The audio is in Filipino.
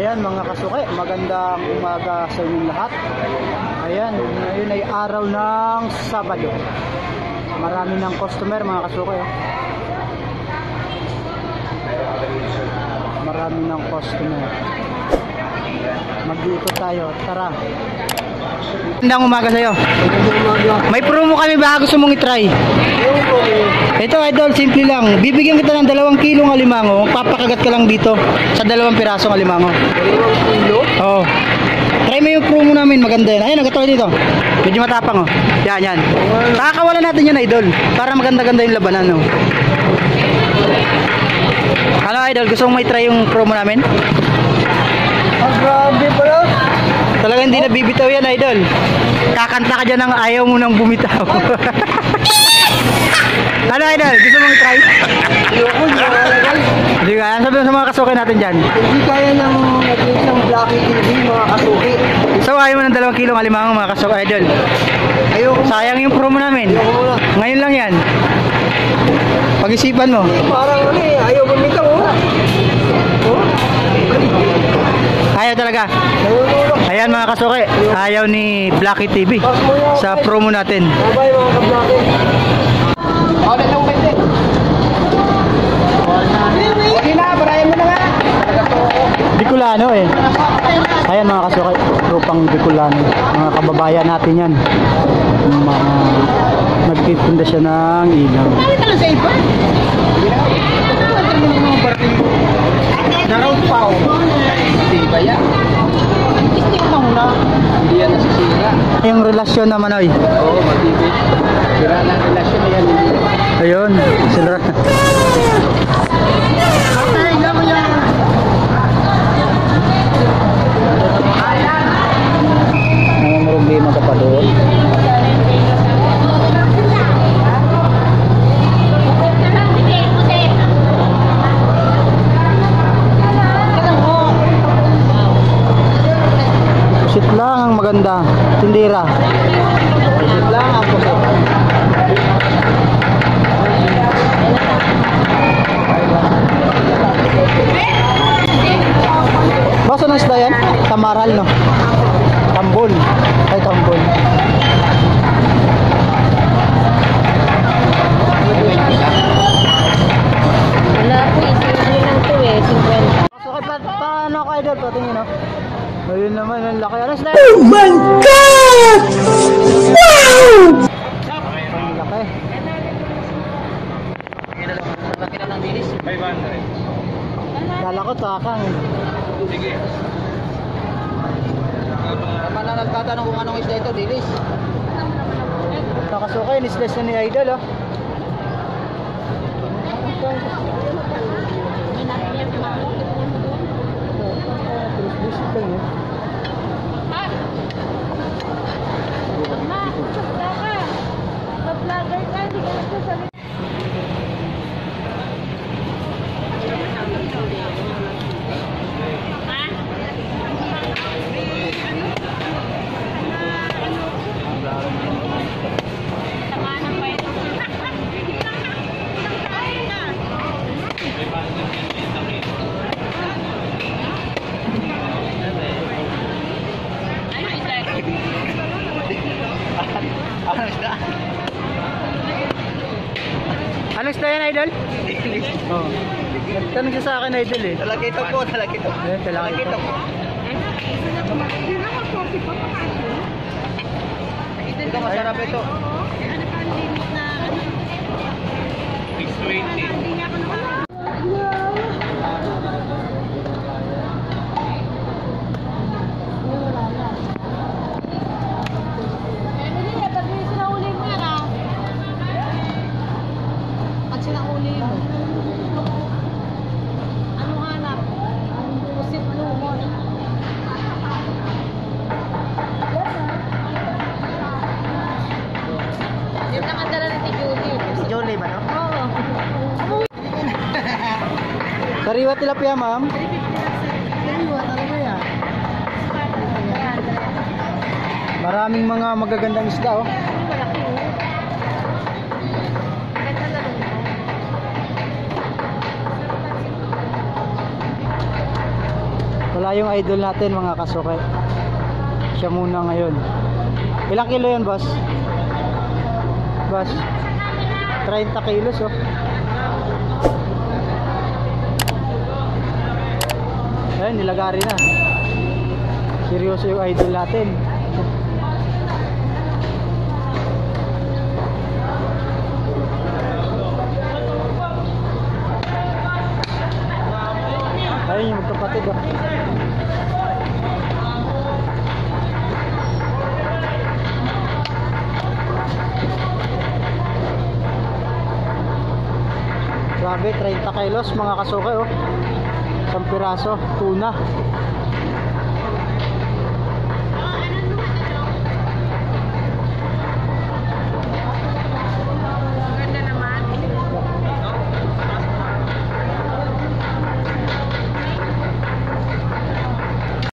Ayan mga kasuke, magandang umaga sa inyong lahat. Ayan, ngayon ay araw ng Sabado. Marami ng customer mga kasuke. Marami ng customer. Mag-iikot tayo, tara. Magandang umaga sa'yo. May promo kami, baka gusto mong itry. Ito idol, simple lang. Bibigyan kita ng 2 kilong alimango. Papakagat ka lang dito sa 2 pirasong alimango. 2 kilo? Oo. Try mo yung promo namin, maganda yan. Ayun, nagkatuloy dito. Medyo matapang oh. Yan. Pakakawalan natin yan idol. Para maganda-ganda yung labanan oh. Ano idol, gusto mong may try yung promo namin? Grabe pala. Talagang hindi na bibitaw yan idol. Kakanta ka dyan ng ayaw mo nang bumitaw. Ano idol, gusto mong try? Ayoko, hindi ko alagal. Hindi ka, sabi sa mga kasuki natin dyan. Hindi kaya ng Blackie TV, mga kasuki. So ayaw mo ng 2 kilong alimango mga kasuki idol. Ayoko. Sayang yung promo namin. Ayoko muna. Ngayon lang yan. Pag-isipan mo. Parang ano eh, ayaw bumitaw oh. Ayaw talaga. Nalululok. Ayan mga kasuki, ayaw ni Blackie TV sa promo natin. Bye mga ka-Blackie. Wala lang pwede. Okay na, barayan mo na nga. Bicolano eh. Ayan mga kasuki, grupang Bicolano. Mga kababayan natin yan. Yung mga nagtitinda siya ng ilaw. Bakit lang sa iba? Naround pa ako. Hindi ba yan? Istik na muna. Hindi yan nasisira. Yung relasyon naman oy. Oo, matibig. Sira na ang relasyon na yan. Ayun, sila. Ay, mo yan. May problema ka pa doon. Pusit lang ang maganda. Tindira. Pusit lang ang pusit. Basta na isda yan? Tamaral no? Tambol. Ay tambol. Wala po, isipin lang to eh, 50. So, paano ako idol? Patingin no? Ayun naman, ang laki. Ano isda? Oh my God! Wow! Ang laki. Laki na ng dilis. 500. Kala ko takang. Sige. Naman na nagtatanong kung anong isda ito, dilis. Nakasukay, nisles na ni idol oh. Ano isda yan idol? Oo. Tanong siya sa akin idol eh. Talakito po, talakito. Ayan, talakito. Ito masarap ito. Jolie ba no? Sariwa tilapia ma'am. Sariwa talaga yan. Maraming mga magagandang isda oh. Wala yung idol natin mga kasuke. Siya muna ngayon. Ilang kilo yun, boss? Boss? 30 kilos, oh. Ayun, nilagari na. Seryoso yung idol natin. Ayun yung magkapatid, oh. Grabe, 30 kilos mga kasuke, oh. Isang piraso, tuna.